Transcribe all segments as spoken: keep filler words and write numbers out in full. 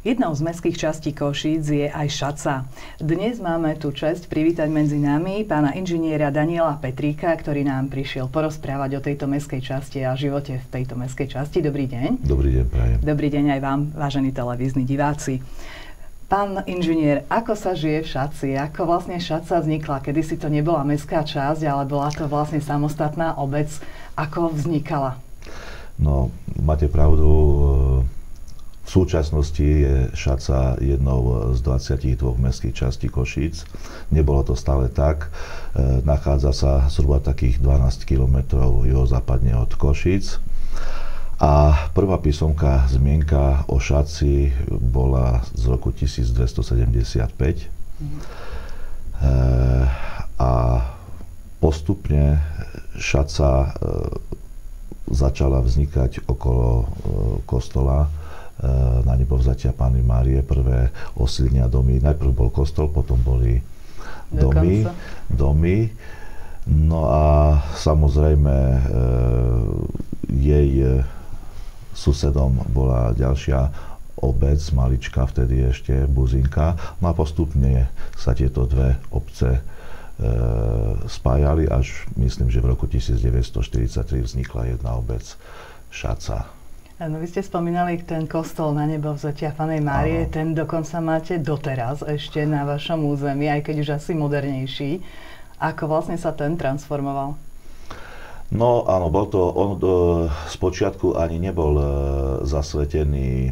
Jednou z mestských častí Košíc je aj Šaca. Dnes máme tú česť privítať medzi nami pána inžiniera Daniela Petríka, ktorý nám prišiel porozprávať o tejto mestskej časti a živote v tejto mestskej časti. Dobrý deň. Dobrý deň, prajem. Dobrý deň aj vám, vážení televízni diváci. Pán inžinier, ako sa žije v Šaci? Ako vlastne Šaca vznikla? Kedysi to nebola mestská časť, ale bola to vlastne samostatná obec. Ako vznikala? No, máte pravdu. V súčasnosti je Šaca jednou z dvadsaťdva mestských častí Košíc. Nebolo to stále tak. E, nachádza sa zhruba takých dvanásť kilometrov juhozápadne od Košíc. A prvá písomka, zmienka o Šaci bola z roku tisícdvestosedemdesiatpäť. Mm. E, a postupne Šaca e, začala vznikať okolo e, kostola Na nebovzatia Panny Márie, prvé osídlenia domy. Najprv bol kostol, potom boli domy. domy. No a samozrejme e, jej susedom bola ďalšia obec, malička, vtedy ešte Buzinka. No a postupne sa tieto dve obce e, spájali, až myslím, že v roku tisícdeväťstoštyridsaťtri vznikla jedna obec, Šaca. No, vy ste spomínali ten kostol Na nebovzatia Panny Márie, ten dokonca máte doteraz ešte na vašom území, aj keď už asi modernejší. Ako vlastne sa ten transformoval? No áno, bol to, on do, spočiatku ani nebol e, zasvetený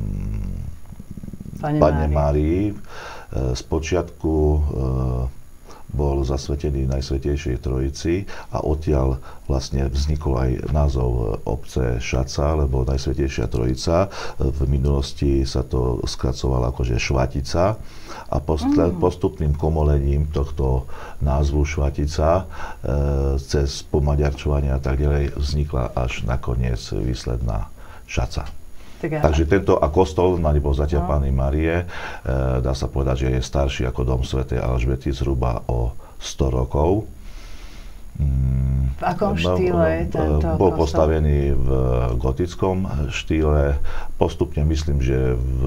mm, Panne Márii. E, spočiatku e, bol zasvetený Najsvätejšej Trojici a odtiaľ vlastne vznikol aj názov obce Šaca, lebo Najsvätejšia Trojica v minulosti sa to skracovalo akože Švatica a post- postupným komolením tohto názvu Švatica e, cez pomaďarčovanie a tak ďalej vznikla až nakoniec výsledná Šaca. Tak Takže tento a kostol Na nebovzatia no. Panny Márie, e, dá sa povedať, že je starší ako dom svätej Alžbety zhruba o sto rokov. V akom štýle je tento Bol kostol? postavený v gotickom štýle. Postupne myslím, že v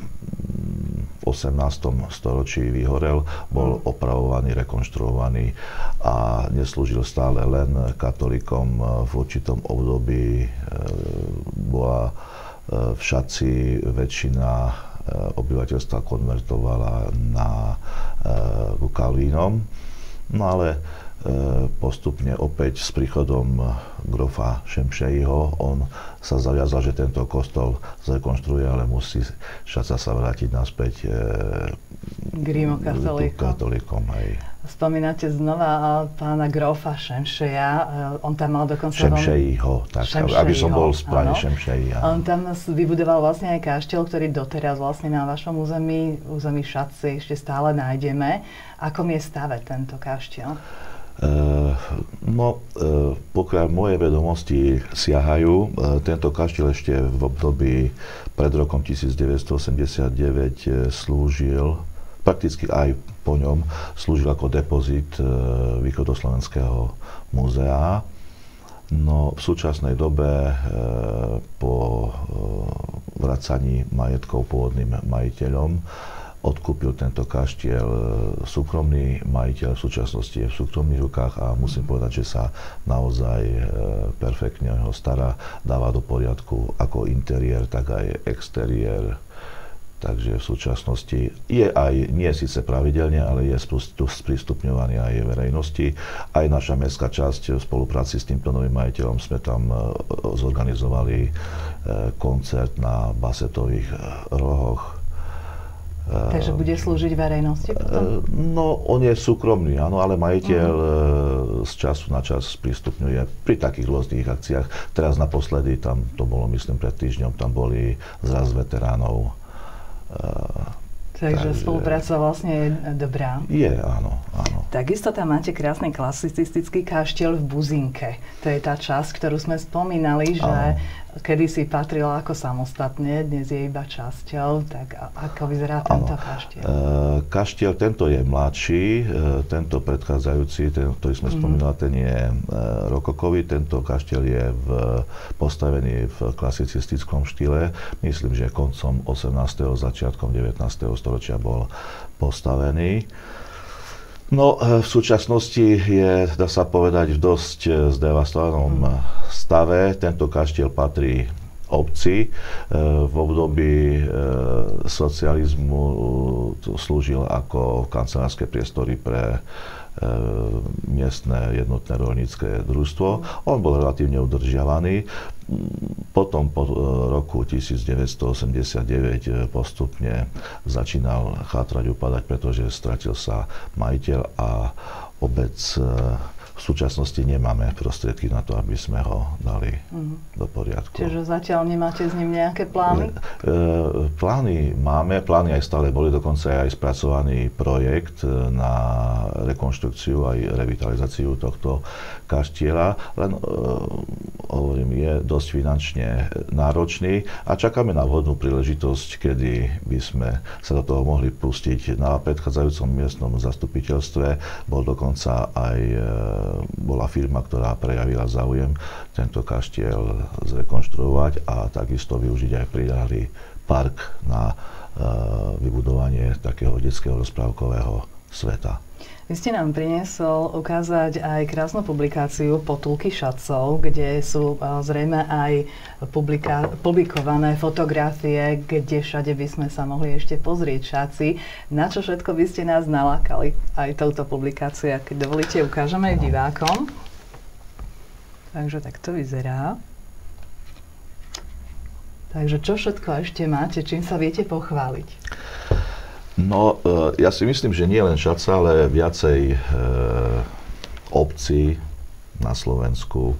osemnástom storočí vyhorel, bol opravovaný, rekonštruovaný a neslúžil stále len katolíkom. V určitom období bola v Šaci väčšina obyvateľstva konvertovala na ku Kalvínom. No ale postupne opäť s príchodom grofa Šemšejho on sa zaviazal, že tento kostol zrekonštruuje, ale musí Šaca sa vrátiť naspäť k rímokatolíkom. Spomínate znova pána grofa Šemšeja, on tam mal dokonca... Šemšejho, tak, Šemšejho, aby som bol správne Šemšej. On tam vybudoval vlastne aj kaštiel, ktorý doteraz vlastne na vašom území, území Šaci ešte stále nájdeme. Akom je stave tento kaštiel? Uh, no, uh, pokiaľ moje vedomosti siahajú, uh, tento kaštiel ešte v období pred rokom tisícdeväťstoosemdesiatdeväť uh, slúžil, prakticky aj po ňom, slúžil ako depozit uh, Východoslovenského múzea. No, v súčasnej dobe uh, po uh, vracaní majetkov pôvodným majiteľom odkúpil tento kaštiel súkromný majiteľ, v súčasnosti je v súkromných rukách a musím povedať, že sa naozaj perfektne ho stará, dáva do poriadku ako interiér, tak aj exteriér. Takže v súčasnosti je aj, nie síce pravidelne, ale je sprístupňovaný aj verejnosti. Aj naša mestská časť v spolupráci s týmto novým majiteľom sme tam zorganizovali koncert na basetových rohoch. Takže bude slúžiť verejnosti potom? No, on je súkromný, áno, ale majiteľ uh-huh. z času na čas prístupňuje pri takých rôznych akciách. Teraz naposledy, tam to bolo myslím pred týždňom, tam boli zraz veteránov. Takže, takže spolupráca vlastne je dobrá. Je, áno, áno. Takisto tam máte krásny klasistický kaštiel v Buzinke. To je tá časť, ktorú sme spomínali, že áno. kedysi patrila ako samostatne, dnes je iba časťou, tak ako vyzerá tento ano. kaštiel? E, kaštiel, tento je mladší, e, tento predchádzajúci, ten, ktorý sme mm-hmm. spomínali, ten je e, rokokový, tento kaštiel je v, postavený v klasicistickom štýle, myslím, že koncom osemnásteho začiatkom devätnásteho storočia bol postavený. No, v súčasnosti je, dá sa povedať, v dosť zdevastovanom stave. Tento kaštiel patrí obci. V období socializmu slúžil ako kancelárske priestory pre miestne jednotné roľnícke družstvo. On bol relatívne udržiavaný. Potom po roku devätnásťstoosemdesiatdeväť postupne začínal chátrať, upadať, pretože stratil sa majiteľ a obec v súčasnosti nemáme prostriedky na to, aby sme ho dali mm. do poriadku. Čiže zatiaľ nemáte s ním nejaké plány? E, plány máme, plány aj stále boli, dokonca aj spracovaný projekt na rekonštrukciu aj revitalizáciu tohto kaštieľa, len e, hovorím, je dosť finančne náročný a čakáme na vhodnú príležitosť, kedy by sme sa do toho mohli pustiť. Na predchádzajúcom miestnom zastupiteľstve bol dokonca aj bola firma, ktorá prejavila záujem tento kaštiel zrekonštruovať a takisto využiť aj priľahlý park na vybudovanie takého detského rozprávkového sveta. Vy ste nám priniesol ukázať aj krásnu publikáciu Potulky šatcov, kde sú zrejme aj publika- publikované fotografie, kde všade by sme sa mohli ešte pozrieť šaci. Na čo všetko by ste nás nalákali aj touto publikáciu? Keď dovolíte, ukážeme aj divákom. Takže tak to vyzerá. Takže čo všetko ešte máte? Čím sa viete pochváliť? No, ja si myslím, že nie len šaca, ale viacej e, obcí na Slovensku e,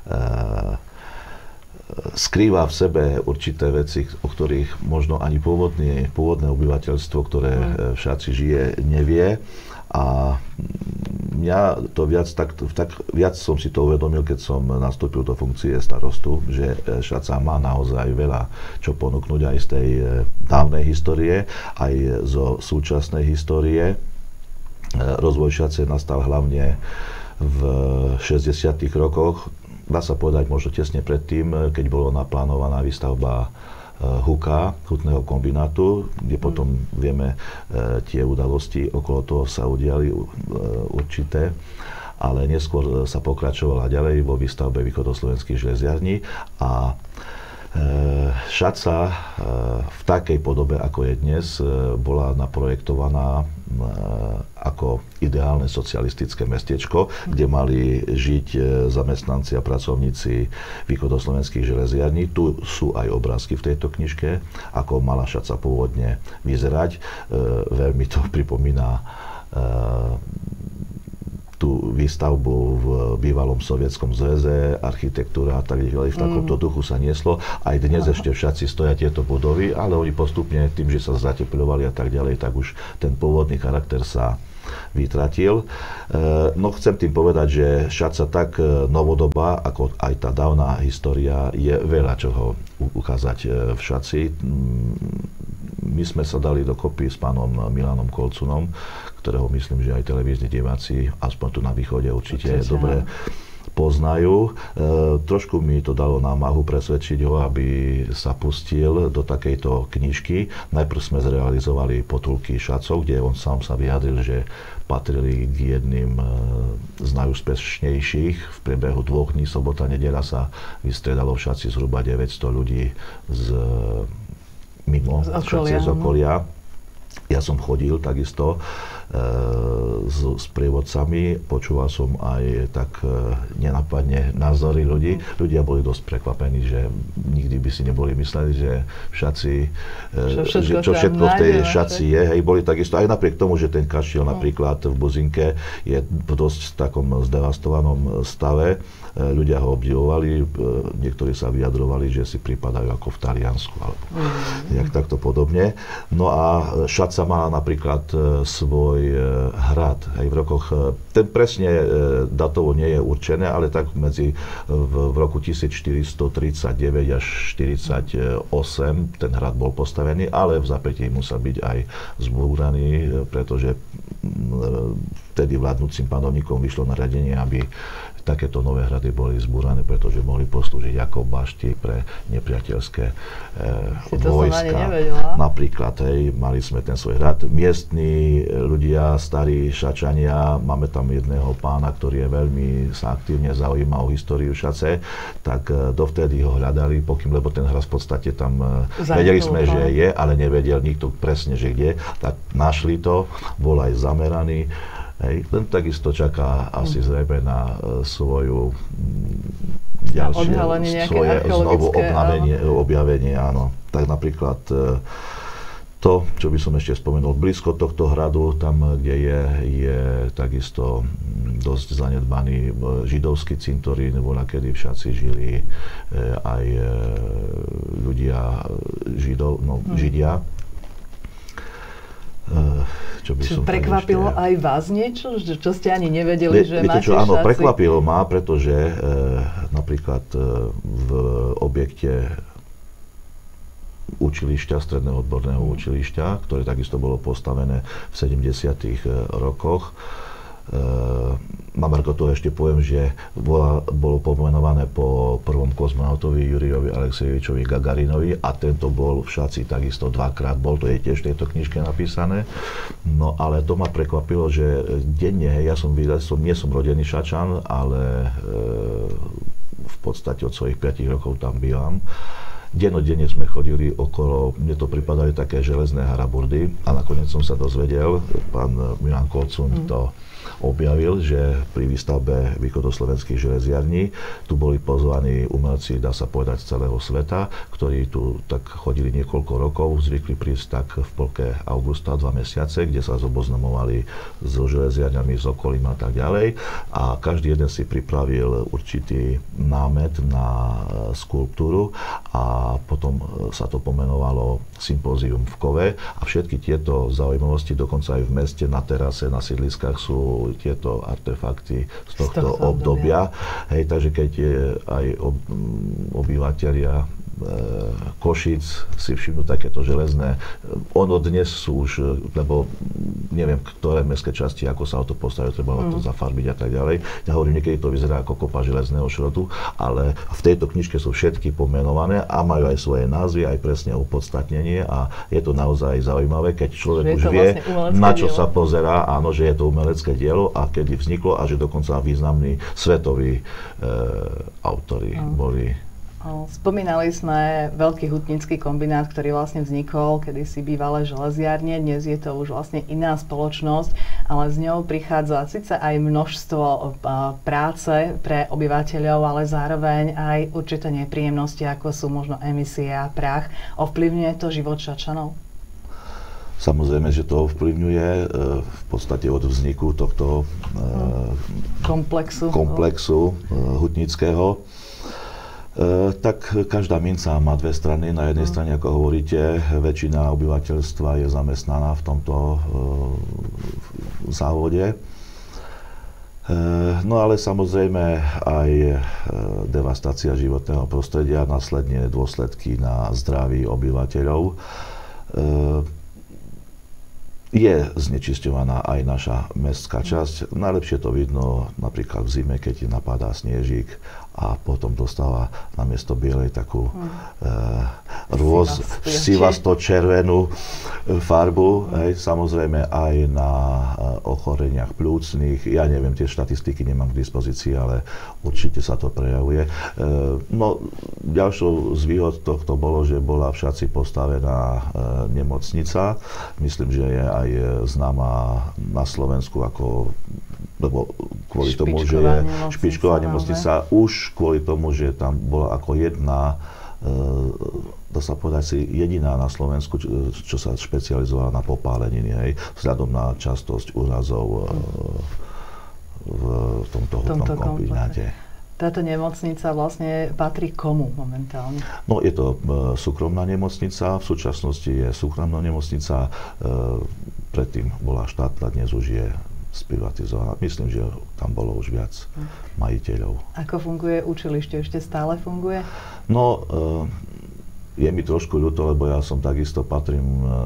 skrýva v sebe určité veci, o ktorých možno ani pôvodné, pôvodné obyvateľstvo, ktoré v Šaci žije, nevie. A mňa to viac, tak, tak viac som si to uvedomil, keď som nastúpil do funkcie starostu, že Šaca má naozaj veľa čo ponúknuť aj z tej dávnej histórie, aj zo súčasnej histórie. Rozvoj Šace nastal hlavne v šesťdesiatych rokoch, dá sa povedať možno tesne predtým, keď bola naplánovaná výstavba Huka, hutného kombinátu, kde potom vieme, e, tie udalosti okolo toho sa udiali e, určité, ale neskôr sa pokračovala ďalej vo výstavbe východoslovenských železiarní a e, Šaca e, v takej podobe, ako je dnes, e, bola naprojektovaná e, ako ideálne socialistické mestiečko, kde mali žiť e, zamestnanci a pracovníci východoslovenských železiarní. Tu sú aj obrázky v tejto knižke, ako mala Šaca pôvodne vyzerať. E, veľmi to pripomína e, tú výstavbu v bývalom Sovietskom zväze, architektúra a tak ďalej. V takomto duchu sa nieslo. Aj dnes Aha. ešte v Šaci stoja tieto budovy, ale oni postupne tým, že sa zateplovali a tak ďalej, tak už ten pôvodný charakter sa vytratil. No chcem tým povedať, že Šaca tak novodobá, ako aj tá dávna história, je veľa čoho ukázať v Šaci. My sme sa dali dokopy s pánom Milanom Kolcunom, ktorého myslím, že aj televízni diváci, aspoň tu na východe určite Určite. dobre poznajú. E, trošku mi to dalo námahu presvedčiť ho, aby sa pustil do takejto knižky. Najprv sme zrealizovali Potulky šatcov, kde on sám sa vyjadril, že patrili k jedným z najúspešnejších. V priebehu dvoch dní, sobota, nedeľa, sa vystredalo v Šaci zhruba deväťsto ľudí z mimo z okolia. Z okolia. Ja som chodil takisto e, s, s prievodcami, počúval som aj tak e, nenapadne názory ľudí. Ľudia boli dosť prekvapení, že nikdy by si neboli mysleli, že v Šaci, e, čo všetko, že, čo všetko v tej Šaci je. Hej, boli takisto, aj napriek tomu, že ten kaštiel no. napríklad v Buzinke je v dosť takom zdevastovanom stave. Ľudia ho obdivovali, niektorí sa vyjadrovali, že si pripadajú ako v Taliansku, alebo mm. jak takto podobne. No a Šaca mala napríklad svoj svoj hrad. Aj v rokoch, ten presne datovo nie je určené, ale tak medzi v, v roku tisícštyristotridsaťdeväť až štyridsaťosem ten hrad bol postavený, ale v zápätí musel byť aj zbúraný, pretože vtedy vládnúcim panovníkom vyšlo nariadenie, aby takéto nové hrady boli zbúrané, pretože mohli poslúžiť ako bašty pre nepriateľské e, vojska. Napríklad, hej, mali sme ten svoj hrad. Miestni ľudia, starí Šačania, máme tam jedného pána, ktorý je veľmi sa aktívne zaujíma o históriu Šace, tak e, dovtedy ho hľadali, pokým, lebo ten hrad v podstate tam e, vedeli sme, že je, ale nevedel nikto presne, že kde, tak našli to, bol aj zameraný. Hej, ten takisto čaká asi zrejme na uh, svoju mm, ďalšie, svoje znovu obnavenie, objavenie, áno. Tak napríklad uh, to, čo by som ešte spomenul, blízko tohto hradu, tam, kde je, je takisto dosť zanedbaný židovský cintorín, bola, kedy v Šaci žili uh, aj uh, ľudia, židov, no, hmm. židia. Čo by som prekvapilo ešte... aj vás niečo? Čo ste ani nevedeli, že viete máte čo, áno, Šaci? Prekvapilo ma, pretože e, napríklad e, v objekte učilišťa, stredného odborného učilišťa, ktoré takisto bolo postavené v sedemdesiatych rokoch, na margo toho ešte poviem, že bola, bolo pomenované po prvom kozmonautovi Jurijovi Alexejevičovi Gagarinovi a tento bol v Šaci takisto dvakrát, bol to je tiež v tejto knižke napísané. No ale to ma prekvapilo, že denne, ja som videl, som, nie som rodený Šačan, ale e, v podstate od svojich piatich rokov tam bývam. Dennodenne sme chodili okolo, mne to pripadali také železné haraburdy a nakoniec som sa dozvedel, pán Milan Kolcun mm. to objavil, že pri výstavbe východoslovenských železiarní tu boli pozvaní umelci, dá sa povedať, z celého sveta, ktorí tu tak chodili niekoľko rokov, zvykli prísť tak v polke augusta dva mesiace, kde sa zoboznamovali s železiarňami, s okolím a tak ďalej. A každý jeden si pripravil určitý námet na skulptúru a potom sa to pomenovalo sympózium v Kove a všetky tieto zaujímavosti, dokonca aj v meste, na terase, na sídliskách sú tieto artefakty z tohto, z tohto obdobia. obdobia. Hej, takže keď je aj ob, obyvateľia Košíc si všimnú takéto železné. Ono dnes sú už, lebo neviem, ktoré mestské časti, ako sa o to postavilo, treba mm. to zafarbiť a tak ďalej. Ja hovorím, niekedy to vyzerá ako kopa železného šrotu, ale v tejto knižke sú všetky pomenované a majú aj svoje názvy, aj presne opodstatnenie a je to naozaj zaujímavé, keď človek už vie, vlastne na čo dielo. Sa pozerá, áno, že je to umelecké dielo a kedy vzniklo a že dokonca významní svetoví e, autori mm. boli. Spomínali sme veľký hutnický kombinát, ktorý vlastne vznikol kedysi bývalé železiarne. Dnes je to už vlastne iná spoločnosť, ale s ňou prichádza síce aj množstvo práce pre obyvateľov, ale zároveň aj určité nepríjemnosti, ako sú možno emisie a prach. Ovplyvňuje to život Šačanov? Samozrejme, že to ovplyvňuje v podstate od vzniku tohto komplexu, komplexu hutnického. E, tak každá minca má dve strany. Na jednej mm. strane, ako hovoríte, väčšina obyvateľstva je zamestnaná v tomto e, závode. E, no ale samozrejme aj e, devastácia životného prostredia, následne dôsledky na zdraví obyvateľov. E, je znečisťovaná aj naša mestská časť. Najlepšie to vidno napríklad v zime, keď napadá snežík a potom dostáva na miesto bielej takú mm. e, rôz, sivasto-červenú farbu. Hej, samozrejme aj na e, ochoreniach plúcnych. Ja neviem, tie štatistiky nemám k dispozícii, ale určite sa to prejavuje. E, no, ďalšou z výhod tohto bolo, že bola v Šaci postavená e, nemocnica. Myslím, že je aj známa na Slovensku ako, lebo kvôli tomu, že je špičková nemocnica, už kvôli tomu, že tam bola ako jedna, e, dá sa povedať si, jediná na Slovensku, čo, čo sa špecializovala na popáleniny, hej, vzhľadom na častosť úrazov e, v tomto hutnom kombináte. Táto nemocnica vlastne patrí komu momentálne? No, je to e, súkromná nemocnica, v súčasnosti je súkromná nemocnica, e, predtým bola štátna, dnes už je sprivatizovaná. Myslím, že tam bolo už viac majiteľov. Ako funguje učilište? Ešte stále funguje? No, je mi trošku ľúto, lebo ja som takisto patrím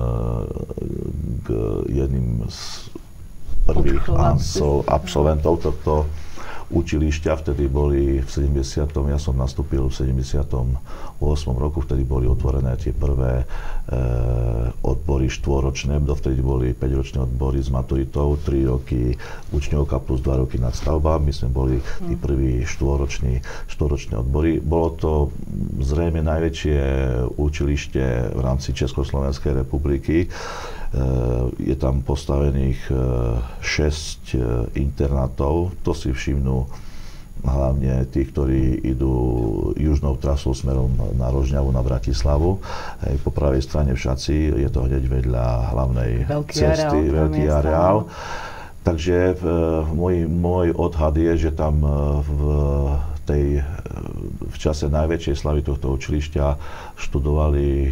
k jedným z prvých absolventov tohto učilišťa. Vtedy boli v sedemdesiatom ja som nastúpil v sedemdesiatom ôsmom roku, vtedy boli otvorené tie prvé e, odbory štvoročné, dovtedy boli päťročné odbory s maturitou, tri roky učňovka plus dva roky nadstavba. My sme boli tí prví štvoroční, štvoročné odbory. Bolo to zrejme najväčšie učilište v rámci Československej republiky. Je tam postavených šesť internátov. To si všimnú hlavne tí, ktorí idú južnou trasou smerom na Rožňavu, na Bratislavu. Po pravej strane v Šaci je to hneď vedľa hlavnej veľký cesty, areál, veľký areál. Takže môj, môj odhad je, že tam v tej, v čase najväčšej slavy tohto učilišťa študovali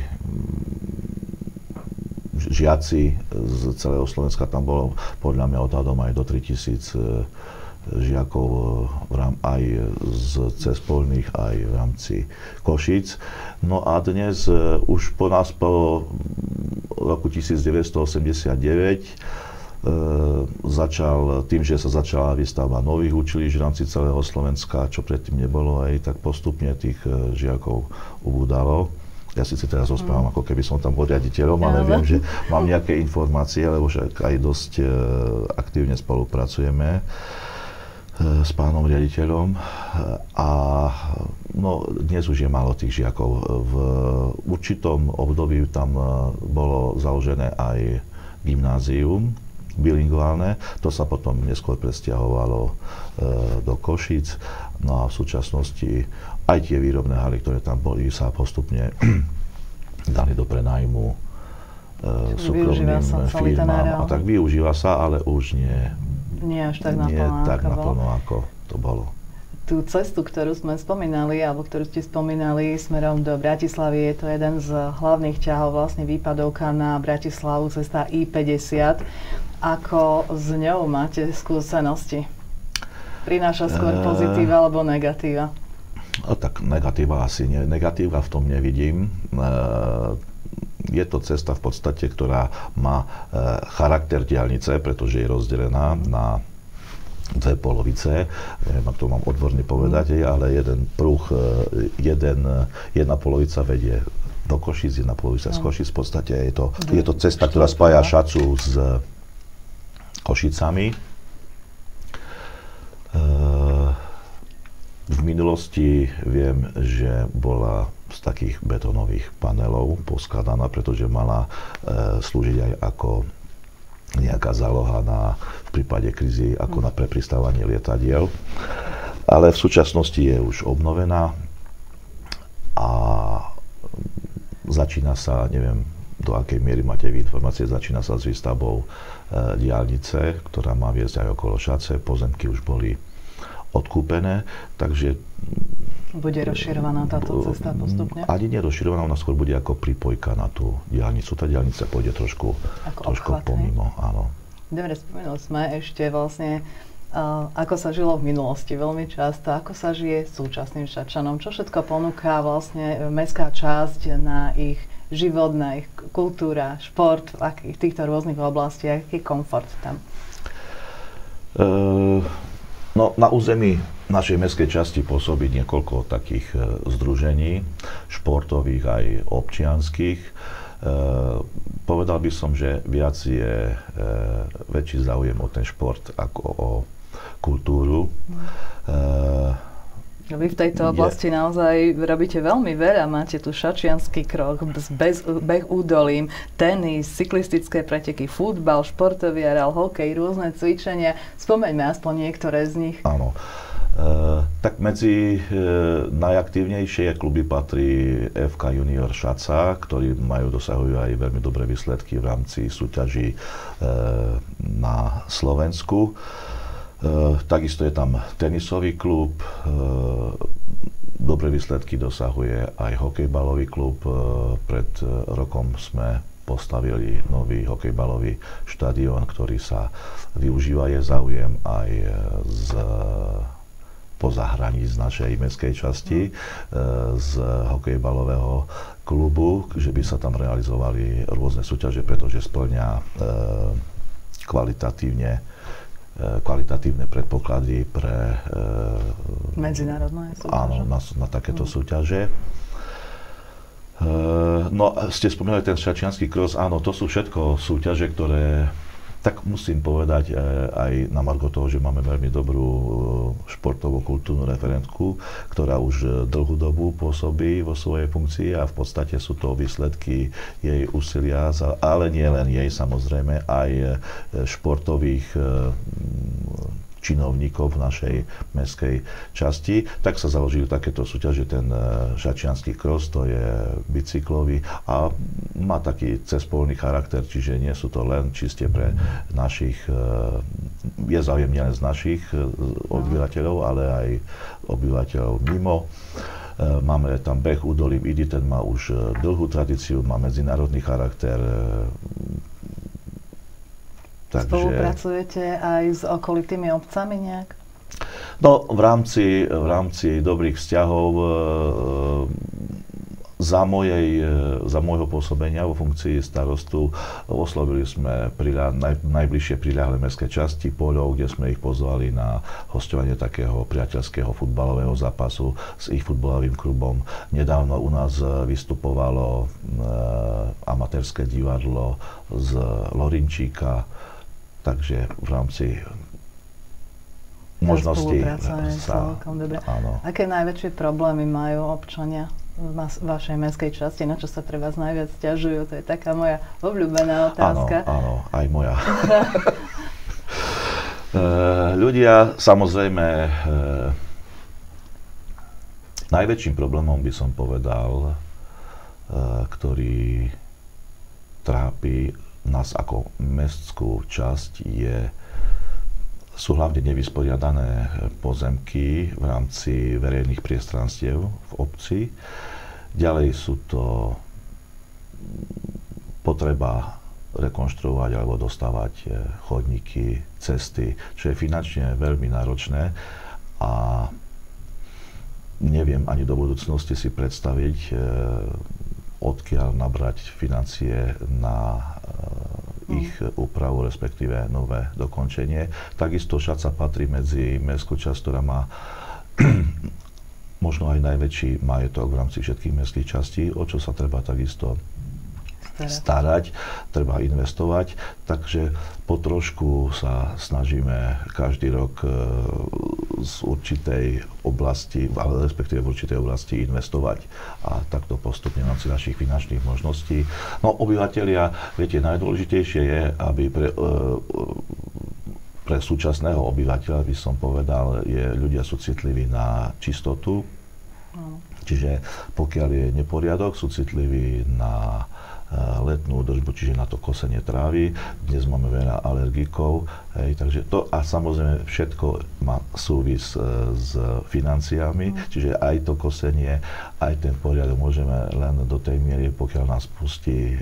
žiaci z celého Slovenska. Tam bolo podľa mňa odhadom aj do tritisíc žiakov aj z cespolných, aj v rámci Košíc. No a dnes už po nás po roku devätnásťstoosemdesiatdeväť e, začal, tým, že sa začala výstavba nových učilišť v rámci celého Slovenska, čo predtým nebolo, aj tak postupne tých žiakov ubúdalo. Ja síce teraz rozprávam, mm. ako keby som tam bol riaditeľom, ale viem, že mám nejaké informácie, lebo však aj dosť e, aktívne spolupracujeme e, s pánom riaditeľom. A no, dnes už je málo tých žiakov. V určitom období tam bolo založené aj gymnázium bilingválne. To sa potom neskôr presťahovalo e, do Košíc. No a v súčasnosti aj tie výrobné haly, ktoré tam boli, sa postupne dali do prenájmu e, súkromným firmám. A tak využíva sa, ale už nie, nie až tak nie naplno, tak ako, naplno ako to bolo. Tú cestu, ktorú sme spomínali, alebo ktorú ste spomínali smerom do Bratislavy, je to jeden z hlavných ťahov, vlastne výpadovka na Bratislavu, cesta í päťdesiat. Ako s ňou máte skúsenosti? Prináša skôr pozitíva alebo negatíva? No, tak negatíva asi nie. Negatíva v tom nevidím. Je to cesta v podstate, ktorá má charakter diaľnice, pretože je rozdelená na dve polovice. Neviem, ak to mám odborne povedať, ale jeden pruh, jeden, jedna polovica vedie do Košíc, jedna polovica z Košíc. V podstate je to, je to cesta, ktorá spája Šacu s Košicami. V minulosti viem, že bola z takých betónových panelov poskladaná, pretože mala slúžiť aj ako nejaká záloha na, v prípade krízy, ako na prepristávanie lietadiel. Ale v súčasnosti je už obnovená a začína sa, neviem, do akej miery máte vy informácie, začína sa s výstavbou e, diaľnice, ktorá má viesť aj okolo Šace. Pozemky už boli odkúpené, takže... Bude rozširovaná táto cesta postupne? Ani nerozširovaná, ona skôr bude ako pripojka na tú diaľnicu. Tá diaľnica pôjde trošku, trošku pomimo, áno. Dobre, spomenuli sme ešte vlastne, uh, ako sa žilo v minulosti veľmi často, ako sa žije súčasným Šačanom, čo všetko ponúka vlastne mestská časť na ich život, na ich kultúra, šport, v akých týchto rôznych oblastiach, aký komfort tam? Uh, no, na území našej mestskej časti pôsobí niekoľko takých e, združení, športových aj občianskych. E, povedal by som, že viac je e, väčší záujem o ten šport ako o kultúru. E, Vy v tejto oblasti je... naozaj robíte veľmi veľa. Máte tu šačiansky krok, bez, beh údolím, tenis, cyklistické preteky, futbal, športový areál, hokej, rôzne cvičenia. Spomeňme aspoň niektoré z nich. Áno. Uh, tak medzi uh, najaktívnejšie kluby patrí ef ká Junior Šaca, ktorí majú, dosahujú aj veľmi dobré výsledky v rámci súťaží uh, na Slovensku. Uh, takisto je tam tenisový klub, uh, dobré výsledky dosahuje aj hokejbalový klub. Uh, pred uh, rokom sme postavili nový hokejbalový štadión, ktorý sa využíva, je záujem aj z poza hraníc našej mestskej časti, z hokejbalového klubu, že by sa tam realizovali rôzne súťaže, pretože spĺňa kvalitatívne kvalitatívne predpoklady pre medzinárodné súťaže. Áno, na, na takéto mm. súťaže. No, ste spomínali ten Šačiansky cross, áno, to sú všetko súťaže, ktoré, tak musím povedať aj na margo toho, že máme veľmi dobrú športovú kultúrnu referentku, ktorá už dlhú dobu pôsobí vo svojej funkcii a v podstate sú to výsledky jej úsilia, ale nie len jej, samozrejme, aj športových činovníkov v našej mestskej časti. Tak sa založili takéto súťaže, ten Šačiansky cross, to je bicyklový a má taký cespolný charakter, čiže nie sú to len čiste pre našich, je záujem nielen z našich obyvateľov, ale aj obyvateľov mimo. Máme tam beh údolím Idy, ten má už dlhú tradíciu, má medzinárodný charakter. Takže, spolupracujete aj s okolitými obcami nejak? No, v rámci, v rámci dobrých vzťahov e, za, mojej, za môjho pôsobenia vo funkcii starostu oslovili sme priľa, naj, najbližšie priľahlé mestské časti Poľov, kde sme ich pozvali na hosťovanie takého priateľského futbalového zápasu s ich futbalovým klubom. Nedávno u nás vystupovalo e, amatérske divadlo z Lorinčíka. Takže v rámci možnosti sa... Áno. Aké najväčšie problémy majú občania v vašej mestskej časti? Na čo sa pre vás najviac sťažujú? To je taká moja obľúbená otázka. Áno, áno, aj moja. Ľudia, samozrejme, najväčším problémom by som povedal, ktorý trápi nás ako mestskú časť, je, sú hlavne nevysporiadané pozemky v rámci verejných priestranstiev v obci. Ďalej sú to potreba rekonštruovať alebo dostávať chodníky, cesty, čo je finančne veľmi náročné a neviem ani do budúcnosti si predstaviť, odkiaľ nabrať financie na ich úpravu, respektíve nové dokončenie. Takisto Šaca patrí medzi mestskú časť, ktorá má možno aj najväčší majetok v rámci všetkých mestských častí, o čo sa treba takisto starať, treba investovať, takže po trošku sa snažíme každý rok z určitej oblasti, ale respektíve v určitej oblasti investovať a takto postupne v rámci našich finančných možností. No obyvatelia, viete, najdôležitejšie je, aby pre, pre súčasného obyvateľa, by som povedal, je, ľudia sú citliví na čistotu, čiže pokiaľ je neporiadok, sú citliví na letnú údržbu, čiže na to kosenie trávy. Dnes máme veľa alergikov, hej, takže to a samozrejme všetko má súvis s financiami, mm. čiže aj to kosenie, aj ten poriadok môžeme len do tej miery, pokiaľ nás pustí e,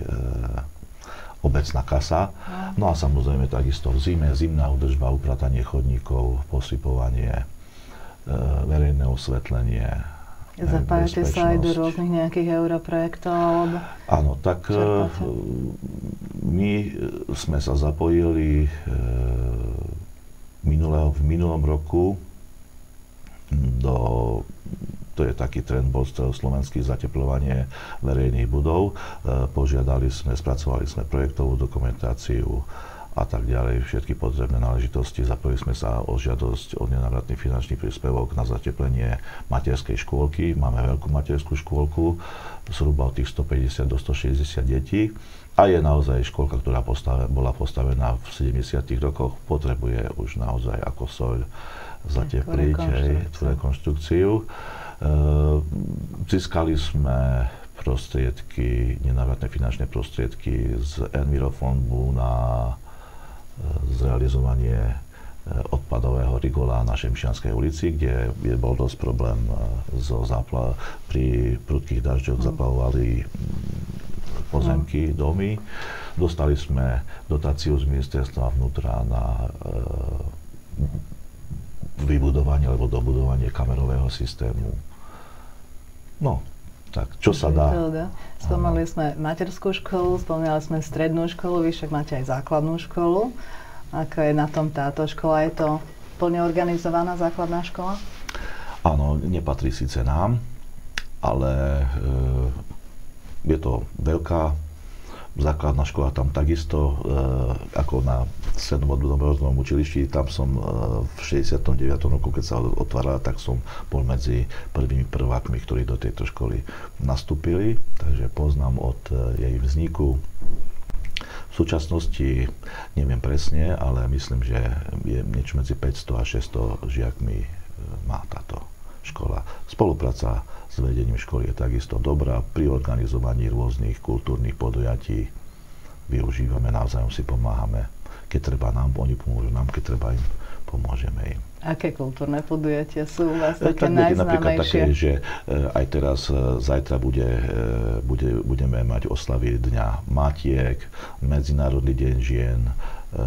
obecná kasa. Mm. No a samozrejme takisto v zime, zimná údržba, upratanie chodníkov, posypovanie, e, verejné osvetlenie. Zapájate sa aj do rôznych nejakých europrojektov? Alebo... Áno, tak čerpáte? My sme sa zapojili minulého, v minulom roku do, to je taký trend, bol celoslovenský, zateplovanie verejných budov. Požiadali sme, spracovali sme projektovú dokumentáciu a tak ďalej, všetky potrebné náležitosti. Zapojili sme sa o žiadosť o nenávratný finančný príspevok na zateplenie materskej škôlky. Máme veľkú materskú škôlku, zhruba od tých stopäťdesiat do stošesťdesiat detí. A je naozaj škôlka, ktorá postave, bola postavená v sedemdesiatych rokoch, potrebuje už naozaj ako soľ zatepliť tú rekonštrukciu. E, získali sme prostriedky, nenávratné finančné prostriedky z Envirofondu na zrealizovanie odpadového rigola na Šemšianskej ulici, kde bol dosť problém so záplav. Pri prudkých dažďoch zaplavovali pozemky, domy. Dostali sme dotáciu z ministerstva vnútra na vybudovanie alebo dobudovanie kamerového systému. No, tak čo sa dá? Spomínali sme materskú školu, spomínali sme strednú školu, vy však máte aj základnú školu. Ako je na tom táto škola? Je to plne organizovaná základná škola? Áno, nepatrí síce nám, ale e, je to veľká základná škola, tam takisto, e, ako na strednom odbornom učilišti, tam som e, v šesťdesiatom deviatom roku, keď sa otvárala, tak som bol medzi prvými prvákmi, ktorí do tejto školy nastúpili, takže poznám od e, jej vzniku. V súčasnosti neviem presne, ale myslím, že je niečo medzi päťsto a šesťsto žiakmi má táto škola. Spolupráca s vedením školy je takisto dobrá. Pri organizovaní rôznych kultúrnych podujatí využívame, navzájom si pomáhame. Keď treba nám, oni pomôžu nám, keď treba im, pomôžeme im. Aké kultúrne podujatia sú u vás také tak najznámejšie? Napríklad také, že aj teraz, zajtra bude, bude, budeme mať oslavy Dňa matiek, Medzinárodný deň žien, e,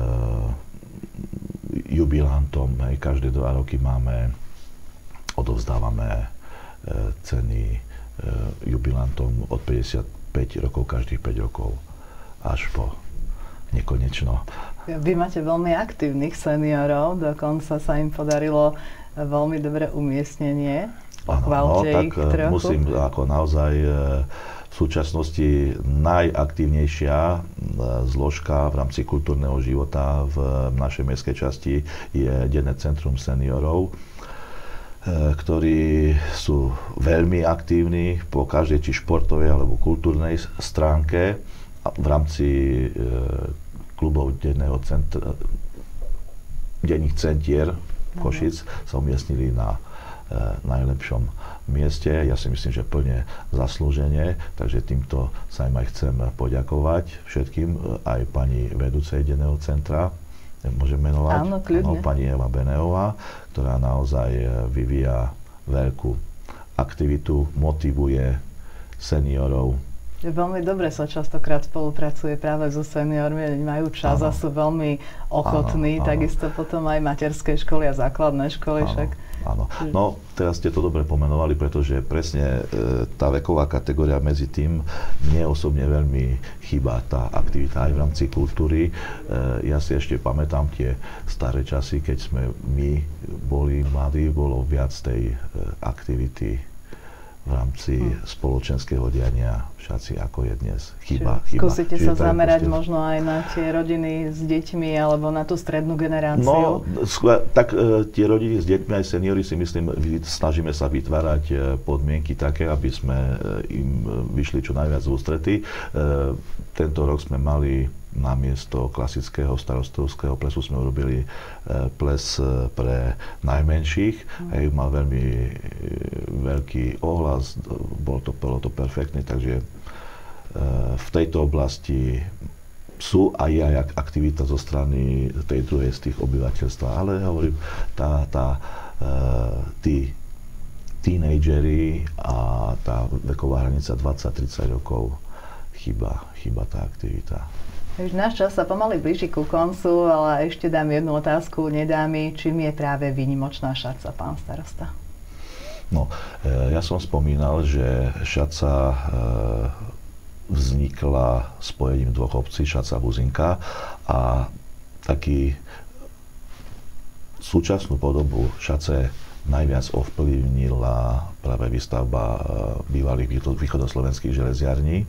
jubilantom, hej, každé dva roky máme, odovzdávame e, ceny e, jubilantom od päťdesiatpäť rokov, každých päť rokov, až po nekonečno. Vy máte veľmi aktívnych seniorov, dokonca sa im podarilo veľmi dobré umiestnenie. Pochválte no, ich trochu. Musím ako naozaj v súčasnosti najaktívnejšia zložka v rámci kultúrneho života v našej mestskej časti je Denné centrum seniorov, ktorí sú veľmi aktívni po každej či športovej alebo kultúrnej stránke v rámci klubov denného centra, denných centier Košic sa umiestnili na e, najlepšom mieste. Ja si myslím, že plne zaslúžene, takže týmto sa im aj chcem poďakovať všetkým, aj pani vedúcej denného centra, môžem menovať, áno, kľudne. Áno, pani Eva Beneová, ktorá naozaj vyvíja veľkú aktivitu, motivuje seniorov. Veľmi dobre sa častokrát spolupracuje práve so seniormi, majú čas áno. a sú veľmi ochotní, áno, áno. Takisto potom aj materské školy a základné školy. Áno, však. áno. No, teraz ste to dobre pomenovali, pretože presne e, tá veková kategória medzi tým mne osobne veľmi chýba tá aktivita aj v rámci kultúry. E, ja si ešte pamätám tie staré časy, keď sme my boli mladí, bolo viac tej e, aktivity v rámci hmm. spoločenského diania všaci ako je dnes. Chýba, chýba. Skúsite Čiže sa zamerať ste... možno aj na tie rodiny s deťmi alebo na tú strednú generáciu? No, tak e, tie rodiny s deťmi aj seniori si myslím, snažíme sa vytvárať e, podmienky také, aby sme e, im vyšli čo najviac z ústrety. E, tento rok sme mali namiesto klasického starostovského plesu sme urobili e, ples pre najmenších. Mm. Hej, mal veľmi e, veľký ohlas, bolo to, bolo to perfektné, takže e, v tejto oblasti sú aj aj aktivita zo strany tej druhej z tých obyvateľstva, ale hovorím, tá, tá, e, tí tínejdžeri a tá veková hranica dvadsať tridsať rokov chýba, chýba tá aktivita. Už náš čas sa pomaly blíži ku koncu, ale ešte dám jednu otázku, nedá mi, čím je práve výnimočná Šaca, pán starosta? No, ja som spomínal, že Šaca vznikla spojením dvoch obcí, Šaca a Buzinka, a taký súčasnú podobu Šace najviac ovplyvnila práve výstavba bývalých východoslovenských železiarní.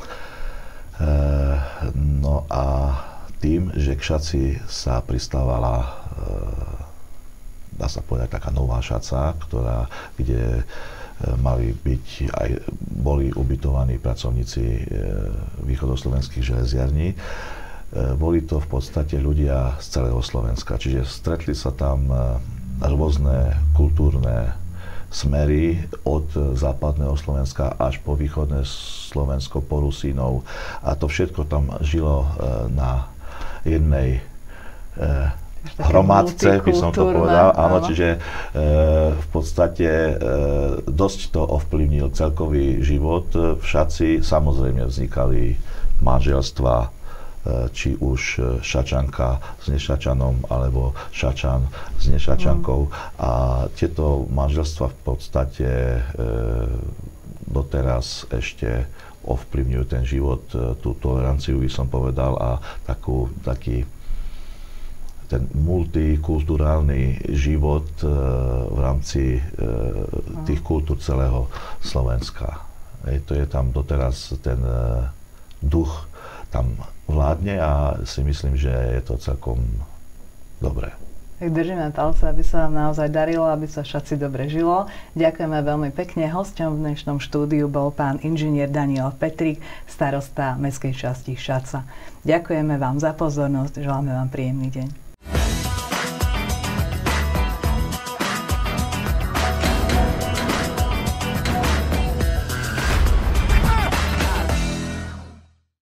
No a tým, že k Šaci sa pristávala, dá sa povedať, taká nová Šaca, ktorá, kde mali byť aj, boli ubytovaní pracovníci východoslovenských železiarní, boli to v podstate ľudia z celého Slovenska. Čiže stretli sa tam rôzne kultúrne smery od západného Slovenska až po východné Slovensko, po Rusínov. A to všetko tam žilo na jednej hromadce, by som to povedal. Áno, áno. čiže e, v podstate e, dosť to ovplyvnil celkový život v Šaci. Samozrejme vznikali manželstva, e, či už Šačanka s Nešačanom, alebo Šačan s Nešačankou. Mm. A tieto manželstva v podstate e, doteraz ešte ovplyvňujú ten život, tú toleranciu, by som povedal, a takú, taký ten multikulturálny život e, v rámci e, tých kultúr celého Slovenska. E, to je tam doteraz ten e, duch tam vládne a si myslím, že je to celkom dobré. Tak držíme palce, aby sa vám naozaj darilo, aby sa Šaci dobre žilo. Ďakujeme veľmi pekne. Hosťom v dnešnom štúdiu bol pán inžinier Daniel Petrík, starosta mestskej časti Šaca. Ďakujeme vám za pozornosť, želáme vám príjemný deň.